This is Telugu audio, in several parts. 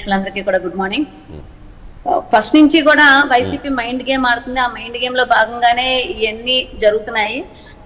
ప్రేక్షకులందరికీ కూడా గుడ్ మార్నింగ్. ఫస్ట్ నుంచి కూడా వైసీపీ మైండ్ గేమ్ ఆడుతుంది. ఆ మైండ్ గేమ్ లో భాగంగానే ఇవన్నీ జరుగుతున్నాయి.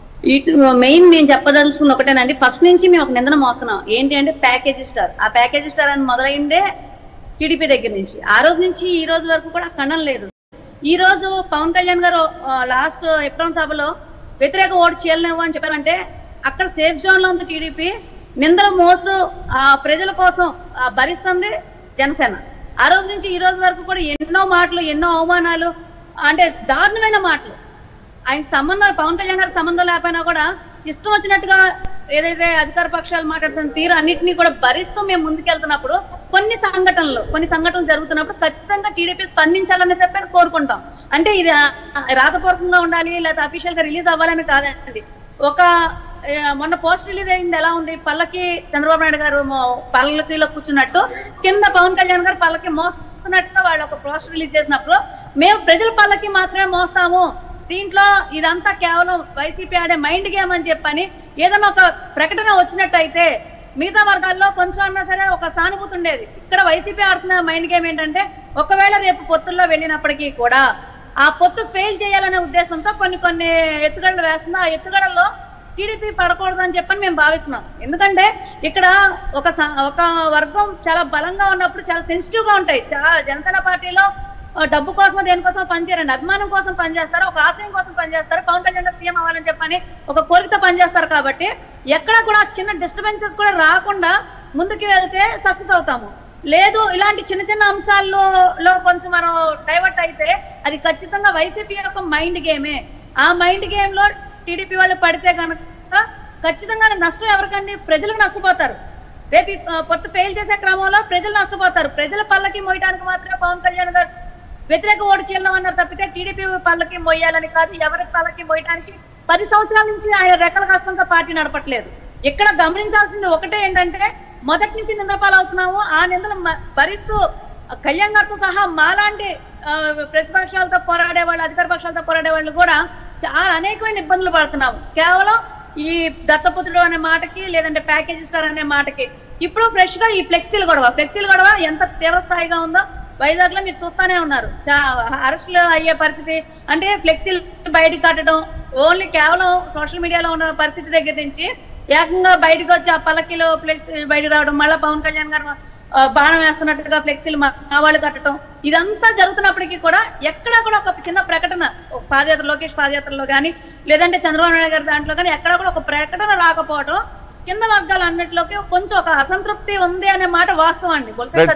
మెయిన్ నేను చెప్పదలుచుకున్న ఒకటేనండి, ఫస్ట్ నుంచి మేము ఒక నిందన మోస్తున్నాం. ఏంటి అంటే ప్యాకేజీ స్టార్. ఆ ప్యాకేజీ స్టార్ అని మొదలైందే టీడీపీ దగ్గర నుంచి. ఆ రోజు నుంచి ఈ రోజు వరకు కూడా ఖండన లేదు. ఈ రోజు పవన్ కళ్యాణ్ గారు లాస్ట్ ఎప్రిల్ సభలో వ్యతిరేక ఓటు చేయలేవు అని చెప్పారంటే అక్కడ సేఫ్ జోన్ లో ఉంది టీడీపీ. నిందలు మోస్తూ ఆ ప్రజల కోసం భరిస్తుంది జనసేన. ఆ రోజు నుంచి ఈ రోజు వరకు కూడా ఎన్నో మాటలు, ఎన్నో అవమానాలు, అంటే దారుణమైన మాటలు. ఆయన సంబంధాలు, పవన్ కళ్యాణ్ గారికి సంబంధం లేకపోయినా కూడా ఇష్టం వచ్చినట్టుగా ఏదైతే అధికార పక్షాలు మాట్లాడుతున్న తీరు అన్నింటినీ కూడా భరిస్తూ మేము ముందుకెళ్తున్నప్పుడు కొన్ని సంఘటనలు జరుగుతున్నప్పుడు ఖచ్చితంగా టీడీపీ స్పందించాలని చెప్పి కోరుకుంటాం. అంటే ఇది రాతపూర్వకంగా ఉండాలి లేదా అఫీషియల్ గా రిలీజ్ అవ్వాలని కాదండి. ఒక మొన్న పోస్ట్ రిలీజ్ అయింది ఎలా ఉంది, పల్లకి చంద్రబాబు నాయుడు గారు పల్లకిలో కూర్చున్నట్టు కింద పవన్ కళ్యాణ్ గారు పల్లకి మోస్తున్నట్టుగా వాళ్ళు ఒక పోస్ట్ రిలీజ్ చేసినప్పుడు మేము ప్రజల పల్లకి మాత్రమే మోస్తాము, దీంట్లో ఇదంతా కేవలం వైసీపీ ఆడే మైండ్ గేమ్ అని చెప్పని ఏదైనా ఒక ప్రకటన వచ్చినట్టయితే మిగతా వర్గాల్లో కొంచెం అన్నా సరే ఒక సానుభూతి ఉండేది. ఇక్కడ వైసీపీ ఆడుతున్న మైండ్ గేమ్ ఏంటంటే ఒకవేళ రేపు పొత్తుల్లో వెళ్ళినప్పటికీ కూడా ఆ పొత్తు ఫెయిల్ చేయాలనే ఉద్దేశంతో కొన్ని ఎత్తుగడలు వేస్తున్నా. ఆ ఎత్తుగడల్లో టీడీపీ పడకూడదు అని చెప్పని మేము భావిస్తున్నాం. ఎందుకంటే ఇక్కడ ఒక వర్గం చాలా బలంగా ఉన్నప్పుడు చాలా సెన్సిటివ్ గా ఉంటాయి. చాలా జనసేన పార్టీలో డబ్బు కోసం దేనికోసం పనిచేయరండి, అభిమానం కోసం పనిచేస్తారు, ఒక ఆశయం కోసం పనిచేస్తారు, పవన్ కళ్యాణ్ గారు సీఎం అవ్వాలని చెప్పని ఒక కోరికతో పనిచేస్తారు. కాబట్టి ఎక్కడ కూడా చిన్న డిస్టర్బెన్సెస్ కూడా రాకుండా ముందుకు వెళ్తే సక్సెస్ అవుతాము. లేదు ఇలాంటి చిన్న చిన్న అంశాల్లో కొంచెం మనం డైవర్ట్ అయితే అది ఖచ్చితంగా వైసీపీ యొక్క మైండ్ గేమే. ఆ మైండ్ గేమ్ లో టీడీపీ వాళ్ళు పడితే కనుక ఖచ్చితంగా నష్టం ఎవరికండి? ప్రజలకు నష్టపోతారు. రేపు పొత్తు ఫెయిల్ చేసే క్రమంలో ప్రజలు నష్టపోతారు. ప్రజల పల్లకి మోయడానికి మాత్రమే పవన్ కళ్యాణ్ గారు వ్యతిరేక ఓటు చేయడం అన్నారు తప్పితే టీడీపీ పల్లకి మోయాలని కాదు. ఎవరి పల్లకి మోయడానికి 10 సంవత్సరాల నుంచి ఆయన రెక్కల కష్టంతో పార్టీ నడపట్లేదు. ఇక్కడ గమనించాల్సింది ఒకటే ఏంటంటే మొదటి నుంచి నిందపాలు అవుతున్నాము. ఆ నిందలు భరిస్తూ కళ్యాణ్ గారితో సహా మాలాంటి ప్రతిపక్షాలతో పోరాడే వాళ్ళు, అధికార పక్షాలతో పోరాడే వాళ్ళు కూడా చాలా అనేకమైన ఇబ్బందులు పడుతున్నాము. కేవలం ఈ దత్తపుత్రుడు అనే మాటకి, లేదంటే ప్యాకేజీ స్టార్ అనే మాటకి. ఇప్పుడు ఫ్రెష్ గా ఈ ఫ్లెక్సీల గొడవ ఎంత తీవ్ర స్థాయిగా ఉందో వైజాగ్ లో మీరు చూస్తానే ఉన్నారు. అరెస్టులు అయ్యే పరిస్థితి, అంటే ఫ్లెక్సీలు బయటకు కట్టడం, ఓన్లీ కేవలం సోషల్ మీడియాలో ఉన్న పరిస్థితి దగ్గర నుంచి ఏకంగా బయటకు వచ్చి ఆ పల్లకీలో ఫ్లెక్సీ బయటకు రావడం, మళ్ళీ పవన్ కళ్యాణ్ గారు బాణం వేస్తున్నట్టుగా ఫ్లెక్సీలు మా వాళ్ళు కట్టడం, ఇదంతా జరుగుతున్నప్పటికీ కూడా ఎక్కడా కూడా ఒక చిన్న ప్రకటన పాదయాత్ర, లోకేష్ పాదయాత్రలో కానీ లేదంటే చంద్రబాబు నాయుడు గారి దాంట్లో కానీ ఎక్కడా కూడా ఒక ప్రకటన రాకపోవడం కింద వర్గాలన్నింటిలోకి కొంచెం ఒక అసంతృప్తి ఉంది అనే మాట వాస్తవం అండి.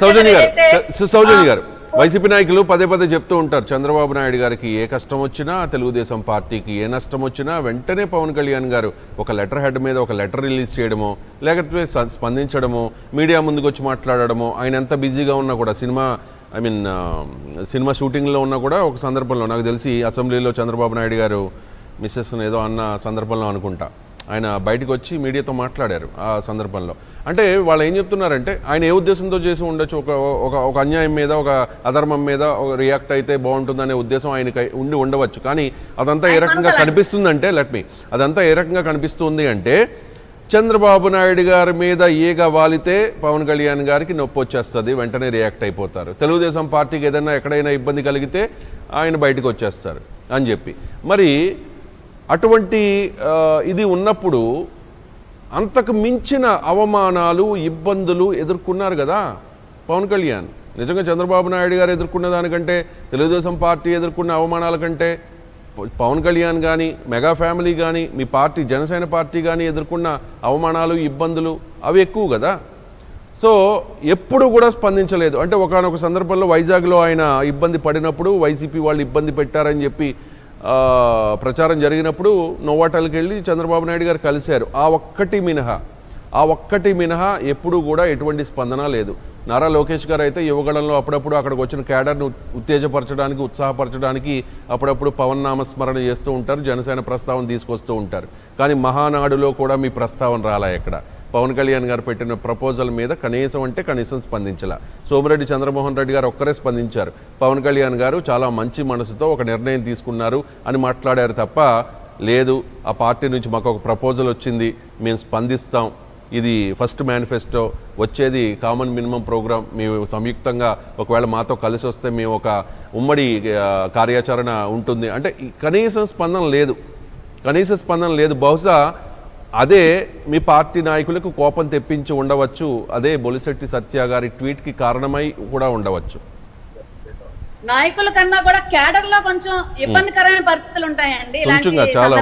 సౌజన్య గారు, వైసీపీ నాయకులు పదే చెప్తూ ఉంటారు, చంద్రబాబు నాయుడు గారికి ఏ కష్టం వచ్చినా, తెలుగుదేశం పార్టీకి ఏ నష్టం వచ్చినా వెంటనే పవన్ కళ్యాణ్ గారు ఒక లెటర్ హెడ్ మీద ఒక లెటర్ రిలీజ్ చేయడమో, లేకపోతే స్పందించడమో, మీడియా ముందుకు వచ్చి మాట్లాడడమో, ఆయన ఎంత బిజీగా ఉన్నా కూడా సినిమా షూటింగ్లో ఉన్నా కూడా ఒక సందర్భంలో నాకు తెలిసి అసెంబ్లీలో చంద్రబాబు నాయుడు గారు మిస్సెస్ ఏదో అన్న సందర్భంలో అనుకుంటా ఆయన బయటకు వచ్చి మీడియాతో మాట్లాడారు. ఆ సందర్భంలో అంటే వాళ్ళు ఏం చెప్తున్నారంటే ఆయన ఏ ఉద్దేశంతో చేసి ఉండొచ్చు, ఒక అన్యాయం మీద, ఒక అధర్మం మీద రియాక్ట్ అయితే బాగుంటుందనే ఉద్దేశం ఆయనకి ఉండవచ్చు. కానీ అదంతా ఏ రకంగా కనిపిస్తుందంటే అదంతా ఏ రకంగా కనిపిస్తుంది అంటే చంద్రబాబు నాయుడు గారి మీద ఈగ వాలితే పవన్ కళ్యాణ్ గారికి నొప్పి వచ్చేస్తుంది, వెంటనే రియాక్ట్ అయిపోతారు. తెలుగుదేశం పార్టీకి ఏదైనా ఎక్కడైనా ఇబ్బంది కలిగితే ఆయన బయటకు వచ్చేస్తారు అని చెప్పి, మరి అటువంటి ఇది ఉన్నప్పుడు అంతకు మించిన అవమానాలు, ఇబ్బందులు ఎదుర్కొన్నారు కదా పవన్ కళ్యాణ్. నిజంగా చంద్రబాబు నాయుడు గారు ఎదుర్కొన్న దానికంటే, తెలుగుదేశం పార్టీ ఎదుర్కొన్న అవమానాల కంటే పవన్ కళ్యాణ్ కానీ, మెగా ఫ్యామిలీ కానీ, మీ పార్టీ జనసేన పార్టీ కానీ ఎదుర్కొన్న అవమానాలు, ఇబ్బందులు అవి ఎక్కువ కదా. సో ఎప్పుడు కూడా స్పందించలేదు. అంటే ఒకానొక సందర్భంలో వైజాగ్లో ఆయన ఇబ్బంది పడినప్పుడు వైసీపీ వాళ్ళు ఇబ్బంది పెట్టారని చెప్పి ప్రచారం జరిగినప్పుడు నోవాటల్కి వెళ్ళి చంద్రబాబు నాయుడు గారు కలిశారు. ఆ ఒక్కటి మినహా ఎప్పుడు కూడా ఎటువంటి స్పందన లేదు. నారా లోకేష్ గారు అయితే యువగళంలో అప్పుడప్పుడు అక్కడికి వచ్చిన క్యాడర్ను ఉత్తేజపరచడానికి, ఉత్సాహపరచడానికి అప్పుడప్పుడు పవన్ నామస్మరణ చేస్తూ ఉంటారు, జనసేన ప్రస్తావన తీసుకొస్తూ ఉంటారు. కానీ మహానాడులో కూడా మీ ప్రస్తావన రాలా. ఎక్కడ పవన్ కళ్యాణ్ గారు పెట్టిన ప్రపోజల్ మీద కనీసం స్పందించాల. సోమిరెడ్డి చంద్రమోహన్ రెడ్డి గారు ఒక్కరే స్పందించారు. పవన్ కళ్యాణ్ గారు చాలా మంచి మనసుతో ఒక నిర్ణయం తీసుకున్నారు అని మాట్లాడారు తప్ప, లేదు ఆ పార్టీ నుంచి మాకు ఒక ప్రపోజల్ వచ్చింది, మేము స్పందిస్తాం, ఇది ఫస్ట్ మేనిఫెస్టో, వచ్చేది కామన్ మినిమం ప్రోగ్రామ్, మేము సంయుక్తంగా ఒకవేళ మాతో కలిసి వస్తే మేము ఒక ఉమ్మడి కార్యాచరణ ఉంటుంది అంటే కనీసం స్పందన లేదు. బహుశా అదే మీ పార్టీ నాయకులకు కోపం తెప్పించి ఉండవచ్చు, అదే బొలిశెట్టి సత్య గారి ట్వీట్కి కారణమై కూడా ఉండవచ్చు. నాయకుల కన్నా కూడా క్యాడర్ లో కొంచెం ఇబ్బందికరమైన పరిస్థితులు ఉంటాయండి. చాలా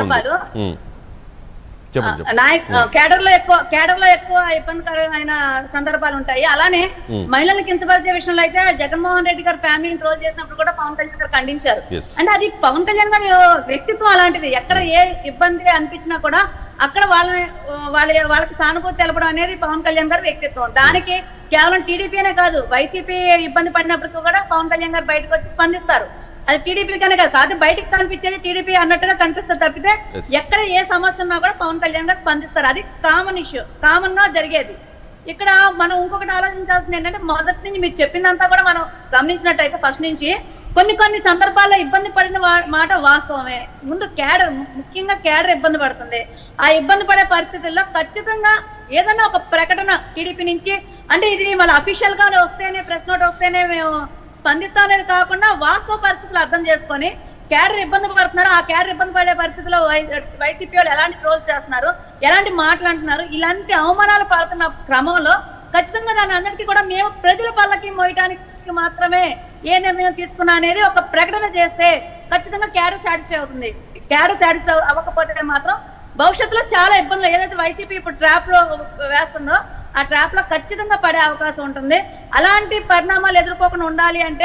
కేడర్ లో ఎక్కువ ఇబ్బందికరమైన సందర్భాలు ఉంటాయి. అలానే మహిళలను కించపరిచే విషయంలో అయితే జగన్మోహన్ రెడ్డి గారు ఫ్యామిలీని ట్రోల్ చేసినప్పుడు కూడా పవన్ కళ్యాణ్ గారు ఖండించారు. అంటే అది పవన్ కళ్యాణ్ గారి వ్యక్తిత్వం అలాంటిది. ఎక్కడ ఏ ఇబ్బంది అనిపించినా కూడా అక్కడ వాళ్ళకి సానుభూతి తెలపడం అనేది పవన్ కళ్యాణ్ గారి వ్యక్తిత్వం. దానికి కేవలం టీడీపీనే కాదు, వైసీపీ ఇబ్బంది పడినప్పటికీ కూడా పవన్ కళ్యాణ్ గారు బయటకు వచ్చి స్పందిస్తారు. అది టీడీపీకనే కాదు, బయటకు కనిపించేది టీడీపీ అన్నట్టుగా కనిపిస్తుంది తప్పితే ఎక్కడ ఏ సమస్య ఉన్నా కూడా పవన్ కళ్యాణ్ గారు స్పందిస్తారు. అది కామన్ ఇష్యూ, కామన్ గా జరిగేది. ఇక్కడ మనం ఇంకొకటి ఆలోచించాల్సింది ఏంటంటే, మొదటి నుంచి మీరు చెప్పిందంతా కూడా మనం గమనించినట్టయితే ఫస్ట్ నుంచి కొన్ని సందర్భాల్లో ఇబ్బంది పడిన మాట వాస్తవమే. ముందు ముఖ్యంగా క్యాడర్ ఇబ్బంది పడుతుంది. ఆ ఇబ్బంది పడే పరిస్థితుల్లో ఖచ్చితంగా ఏదైనా ఒక ప్రకటన టీడీపీ నుంచి, అంటే ఇది వాళ్ళ అఫీషియల్ గా వస్తేనే, ప్రెస్ నోట్ వస్తేనే మేము స్పందిస్తామనేది కాకుండా వాస్తవ పరిస్థితులు అర్థం చేసుకొని క్యాడర్ ఇబ్బంది పడుతున్నారు, ఆ క్యాడర్ ఇబ్బంది పడే పరిస్థితిలో వైసీపీ వాళ్ళు ఎలాంటి ట్రోల్స్ చేస్తున్నారు, ఎలాంటి మాటలు అంటున్నారు, ఇలాంటి అవమానాలు పడుతున్న క్రమంలో ఖచ్చితంగా దాని అందరికీ కూడా మేము ప్రజల పళ్ళకి మోయటానికి మాత్రమే ఏ నిర్ణయం తీసుకున్నా అనేది ఒక ప్రకటన చేస్తే ఖచ్చితంగా క్యాడర్ సాటిస్ఫై అవుతుంది. క్యాడర్ సాటిస్ఫై అవ్వకపోతే మాత్రం భవిష్యత్తులో చాలా ఇబ్బందులు, ఏదైతే వైసీపీ ఇప్పుడు ట్రాప్ లో వేస్తుందో ఆ ట్రాప్ లో ఖచ్చితంగా పడే అవకాశం ఉంటుంది. అలాంటి పరిణామాలు ఎదుర్కోకుండా ఉండాలి అంటే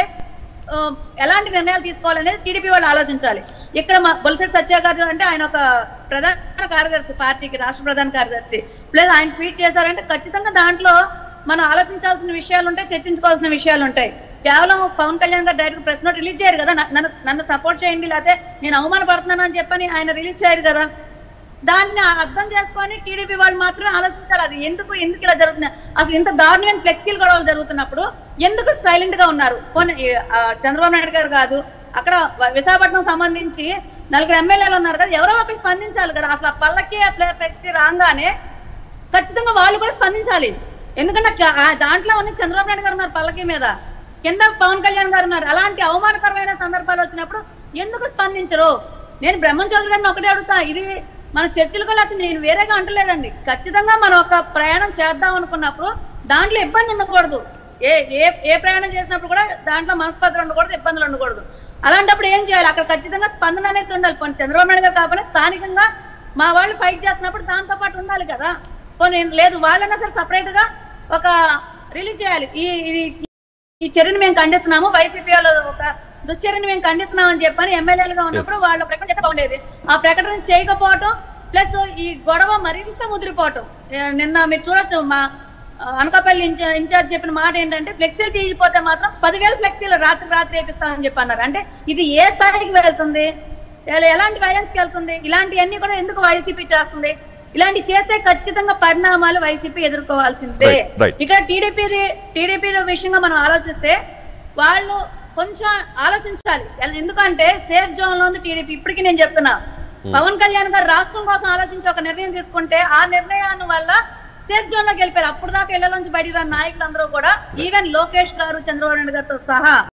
ఎలాంటి నిర్ణయాలు తీసుకోవాలనేది టీడీపీ వాళ్ళు ఆలోచించాలి. ఇక్కడ బొలిశెట్టి సత్య గారు అంటే ఆయన ఒక ప్రధాన కార్యదర్శి, పార్టీకి రాష్ట్ర ప్రధాన కార్యదర్శి, ప్లస్ ఆయన ట్వీట్ చేశారంటే ఖచ్చితంగా దాంట్లో మనం ఆలోచించాల్సిన విషయాలు ఉంటాయి, చర్చించుకోవాల్సిన విషయాలు ఉంటాయి. కేవలం పవన్ కళ్యాణ్ గారు డైరెక్ట్ ప్రెస్ నోట్ రిలీజ్ చేయరు కదా, నన్ను సపోర్ట్ చేయండి లేకపోతే నేను అవమానపడుతున్నాను అని చెప్పని ఆయన రిలీజ్ చేయరు కదా. దాన్ని అర్థం చేసుకొని టీడీపీ వాళ్ళు మాత్రమే ఆలోచించాలి. అది ఎందుకు ఇలా జరుగుతుంది, అసలు ఇంత దారుణమైన ఫ్లెక్సీలు గొడవలు జరుగుతున్నప్పుడు ఎందుకు సైలెంట్ గా ఉన్నారు? చంద్రబాబు నాయుడు గారు కాదు, అక్కడ విశాఖపట్నం సంబంధించి 4 ఎమ్మెల్యేలు ఉన్నారు కదా, ఎవరో ఒకటి స్పందించాలి కదా. అసలు పళ్ళకి అట్లా ఫ్లెక్సీ రాగానే ఖచ్చితంగా వాళ్ళు కూడా స్పందించాలి. ఎందుకంటే దాంట్లో ఉన్న చంద్రబాబు నాయుడు గారు ఉన్నారు పల్లకి మీద, కింద పవన్ కళ్యాణ్ గారు ఉన్నారు. అలాంటి అవమానకరమైన సందర్భాలు వచ్చినప్పుడు ఎందుకు స్పందించరు? నేను బ్రహ్మం చౌదరి గారిని ఒకటే అడుగుతా, ఇది మన చర్చలు కూడా నేను వేరేగా అంటలేదండి. ఖచ్చితంగా మనం ఒక ప్రయాణం చేద్దాం అనుకున్నప్పుడు దాంట్లో ఇబ్బంది ఉండకూడదు. ఏ ప్రయాణం చేసినప్పుడు కూడా దాంట్లో మనస్పర్ధలు ఉండకూడదు, ఇబ్బందులు ఉండకూడదు. అలాంటప్పుడు ఏం చేయాలి? అక్కడ ఖచ్చితంగా స్పందన అనేది ఉండాలి. చంద్రబాబు నాయుడు గారు కాకపోతే స్థానికంగా మా వాళ్ళు ఫైట్ చేస్తున్నప్పుడు దాంతో పాటు ఉండాలి కదా. లేదు వాళ్ళైనా సరే సపరేట్ గా ఒక రిలీజ్ చేయాలి. ఈ చర్యను మేము ఖండిస్తున్నాము, వైసీపీ వాళ్ళు ఒక దుశ్చర్యను మేము ఖండిస్తున్నాం అని చెప్పని ఎమ్మెల్యేలుగా ఉన్నప్పుడు వాళ్ళ ప్రకటన చేస్తే బాగుండేది. ఆ ప్రకటన చేయకపోవటం ప్లస్ ఈ గొడవ మరింత ముదిరిపోవటం. నిన్న మీరు చూడొచ్చు, మా అనకాపల్లి ఇన్ఛార్జ్ చెప్పిన మాట ఏంటంటే, ఫ్లెక్సీలు తీసిపోతే మాత్రం 10,000 ఫ్లెక్సీలు రాత్రి వేపిస్తామని చెప్పి అన్నారు. అంటే ఇది ఏ స్థాయికి వెళ్తుంది, ఎలాంటి వైలెన్స్కి వెళ్తుంది? ఇలాంటివన్నీ కూడా ఎందుకు వైసీపీ చేస్తుంది? ఇలాంటి చేస్తే ఖచ్చితంగా పరిణామాలు వైసీపీ ఎదుర్కోవాల్సిందే. ఇక్కడ టీడీపీ విషయంగా మనం ఆలోచిస్తే వాళ్ళు కొంచెం ఆలోచించాలి. ఎందుకంటే సేఫ్ జోన్ లో ఉంది టీడీపీ. ఇప్పటికీ నేను చెప్తున్నా, పవన్ కళ్యాణ్ గారు రాష్ట్రం కోసం ఆలోచించి ఒక నిర్ణయం తీసుకుంటే ఆ నిర్ణయాన్ని వల్ల సేఫ్ జోన్ లోకి వెళ్ళిపోయారు. అప్పుడు దాకా ఇళ్ల నుంచి బయటికి రాని నాయకులందరూ కూడా, ఈవెన్ లోకేష్ గారు, చంద్రబాబు నాయుడు గారితో సహా